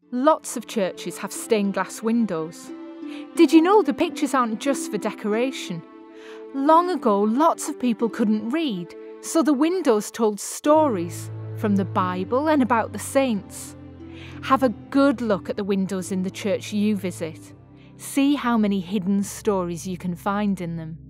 Lots of churches have stained glass windows. Did you know the pictures aren't just for decoration? Long ago, lots of people couldn't read, so the windows told stories from the Bible and about the saints. Have a good look at the windows in the church you visit. See how many hidden stories you can find in them.